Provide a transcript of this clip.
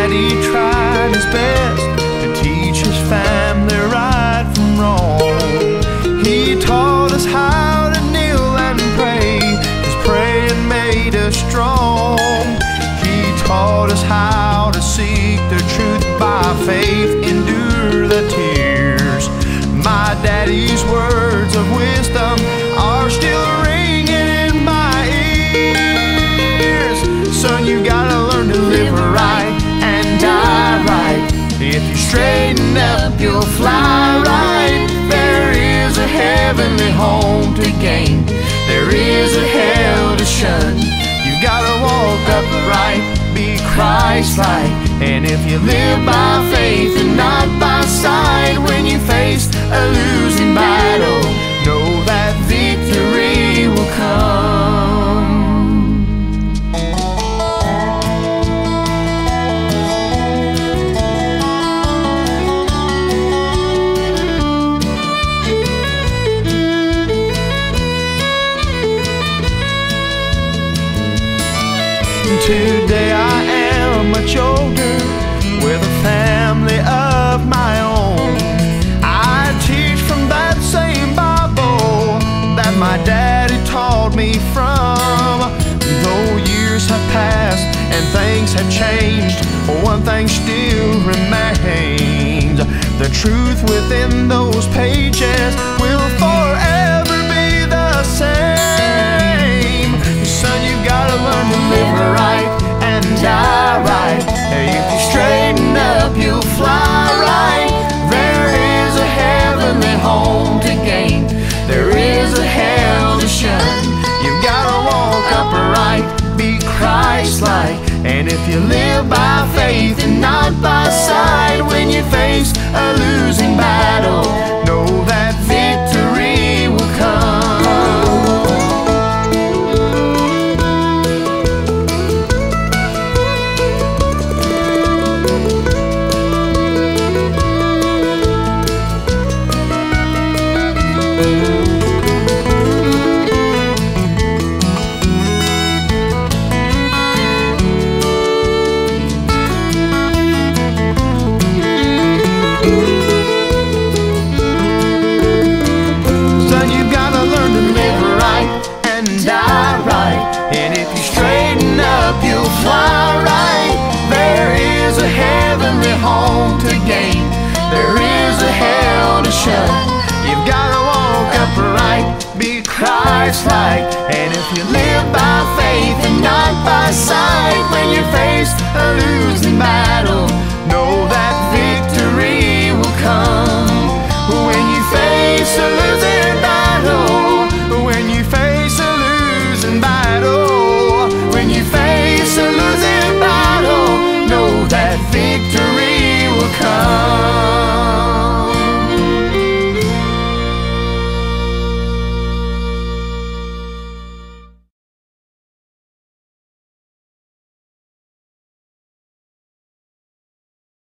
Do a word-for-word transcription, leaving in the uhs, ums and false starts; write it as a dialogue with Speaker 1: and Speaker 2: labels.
Speaker 1: Daddy tried his best to teach his family right from wrong. He taught us how to kneel and pray, 'cause praying made us strong. He taught us how to seek the truth by faith, endure the tears. My daddy's words of wisdom are still ringing in my ears. Son, you gotta learn to live right and die right. If you straighten up, you'll fly right. There is a heavenly home to gain, there is a hell to shun. You gotta walk upright, be Christ-like. And if you live by faith and not by sight, when you face a losing battle, know that victory will come. Today I am much older, with a family of my own. I teach from that same Bible that my daddy taught me from. Though years have passed and things have changed, one thing still remains. The truth within those pages will forever be the same. Son, you gotta learn to live right and die right. If you straighten up, you'll fly right. There is a heavenly home to gain, there is a hell to shun. You've gotta walk upright, be Christ-like. And if you live by faith and not by sight, when you face a losing battle, know that victory will come. Fly right. There is a heavenly home to gain, there is a hell to shun. You've gotta walk upright, be Christ-like. And if you live by faith and not by sight, when you face a losing battle, know that